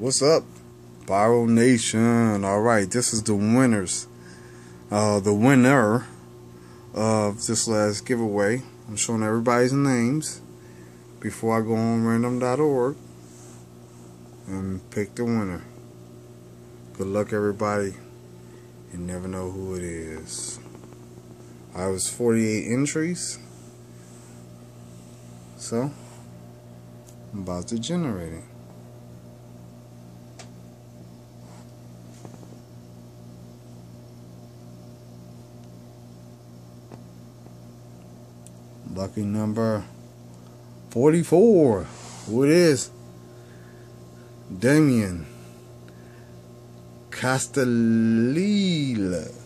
What's up, Pyro Nation? Alright, this is the winners. The winner of this last giveaway. I'm showing everybody's names before I go on random.org and pick the winner. Good luck, everybody. You never know who it is. I was 48 entries. So, I'm about to generate it. Lucky number 44. Who it is? Damian C.